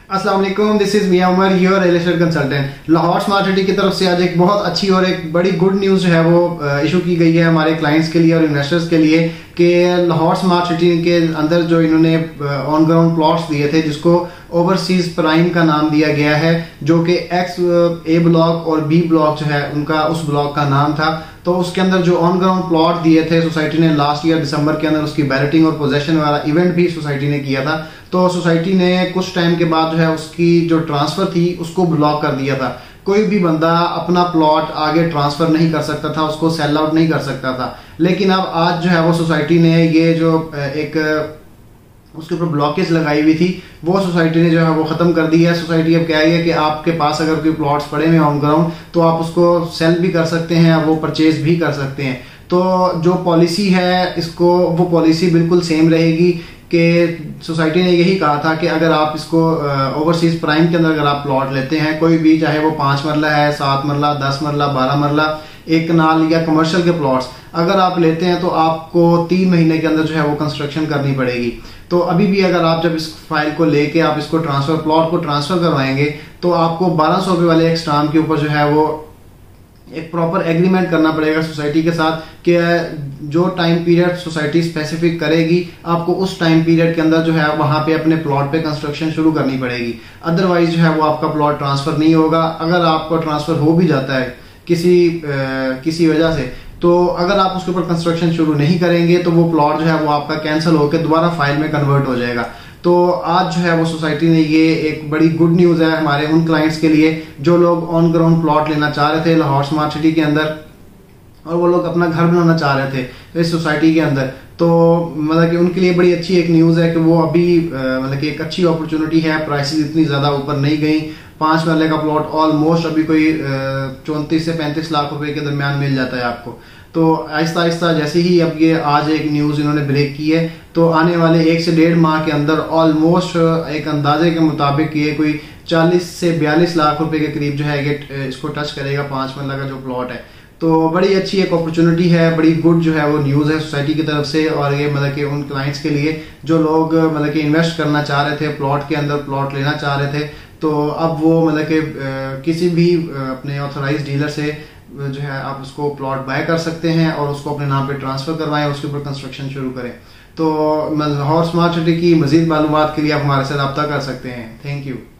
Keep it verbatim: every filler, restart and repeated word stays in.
अस्सलाम वालेकुम, this is मियां Umar, your real estate consultant. Lahore smart city की तरफ से आज एक बहुत अच्छी और एक बड़ी गुड न्यूज़ जो है वो इशू की गई है हमारे क्लाइंट्स के लिए और इन्वेस्टर्स के लिए कि लाहौर स्मार्ट सिटी के अंदर जो इन्होंने ऑन ग्राउंड प्लॉट्स दिए थे जिसको ओवरसीज प्राइम का नाम दिया गया है, जो कि एक्स ए ब्लॉक और बी ब्लॉक जो है उनका उस ब्लॉक का नाम था। तो उसके अंदर जो ऑन ग्राउंड प्लॉट दिए थे सोसाइटी ने लास्ट ईयर दिसंबर के अंदर उसकी बैलेटिंग और पोजेशन वाला इवेंट भी सोसाइटी ने किया था। तो सोसाइटी ने कुछ टाइम के बाद जो है उसकी जो ट्रांसफर थी उसको ब्लॉक कर दिया था। कोई भी बंदा अपना प्लॉट आगे ट्रांसफर नहीं कर सकता था, उसको सेल आउट नहीं कर सकता था। लेकिन अब आज जो है वो सोसाइटी ने ये जो एक उसके ऊपर ब्लॉकेज लगाई हुई थी वो सोसाइटी ने जो है वो खत्म कर दी है। सोसाइटी अब क्या है कि आपके पास अगर कोई प्लॉट्स पड़े हुए ऑन ग्राउंड तो आप उसको सेल भी कर सकते हैं, वो परचेज भी कर सकते हैं। तो जो पॉलिसी है इसको वो पॉलिसी बिल्कुल सेम रहेगी कि सोसाइटी ने यही कहा था कि अगर आप इसको ओवरसीज प्राइम के अंदर अगर आप प्लॉट लेते हैं कोई भी, चाहे वो पांच मरला है, सात मरला, दस मरला, बारह मरला, एक कनाल या कमर्शियल के प्लॉट्स अगर आप लेते हैं तो आपको तीन महीने के अंदर जो है वो कंस्ट्रक्शन करनी पड़ेगी। तो अभी भी अगर आप जब इस फाइल को लेके आप इसको ट्रांसफर प्लॉट को ट्रांसफर करवाएंगे तो आपको बारह सौ रुपए वाले एक स्टाम्प के ऊपर जो है वो एक प्रॉपर एग्रीमेंट करना पड़ेगा सोसाइटी के साथ कि जो टाइम पीरियड सोसाइटी स्पेसिफिक करेगी आपको उस टाइम पीरियड के अंदर जो है वहां पे अपने प्लॉट पे कंस्ट्रक्शन शुरू करनी पड़ेगी। अदरवाइज जो है वो आपका प्लॉट ट्रांसफर नहीं होगा। अगर आपको ट्रांसफर हो भी जाता है किसी आ, किसी वजह से, तो अगर आप उसके ऊपर कंस्ट्रक्शन शुरू नहीं करेंगे तो वो प्लॉट जो है वो आपका कैंसिल होकर दोबारा फाइल में कन्वर्ट हो जाएगा। तो आज जो है वो सोसाइटी ने ये एक बड़ी गुड न्यूज़ है हमारे उन क्लाइंट्स के लिए जो लोग ऑन ग्राउंड प्लॉट लेना चाह रहे थे लाहौर स्मार्ट सिटी के अंदर और वो लोग अपना घर बनाना चाह रहे थे इस सोसाइटी के अंदर। तो मतलब कि उनके लिए बड़ी अच्छी एक न्यूज़ है कि वो अभी मतलब कि एक अच्छी अपॉर्चुनिटी है। प्राइसेस इतनी ज़्यादा ऊपर नहीं गई। पांच मरले का प्लॉट ऑलमोस्ट अभी कोई चौंतीस से पैंतीस लाख रुपए के दरमियान मिल जाता है आपको। तो आहिस्ता आहिस्ता जैसे ही अब ये आज एक न्यूज़ इन्होंने ब्रेक की है तो आने वाले एक से डेढ़ माह के अंदर ऑलमोस्ट एक अंदाजे के मुताबिक ये कोई चालीस से बयालीस लाख रुपए के करीब जो है ये इसको टच करेगा पांच मरला का जो प्लॉट है। तो बड़ी अच्छी एक अपॉर्चुनिटी है, बड़ी गुड जो है वो न्यूज़ है सोसाइटी की तरफ से। और ये मतलब कि उन क्लाइंट्स के लिए जो लोग मतलब कि इन्वेस्ट करना चाह रहे थे, प्लॉट के अंदर प्लॉट लेना चाह रहे थे, तो अब वो मतलब कि किसी भी अपने ऑथराइज डीलर से जो है आप उसको प्लॉट बाय कर सकते हैं और उसको अपने नाम पे ट्रांसफर करवाएं, उसके ऊपर कंस्ट्रक्शन शुरू करें। तो लाहौर स्मार्ट सिटी की मजीद मालूमात के लिए आप हमारे साथ रब्ता कर सकते हैं। Thank you.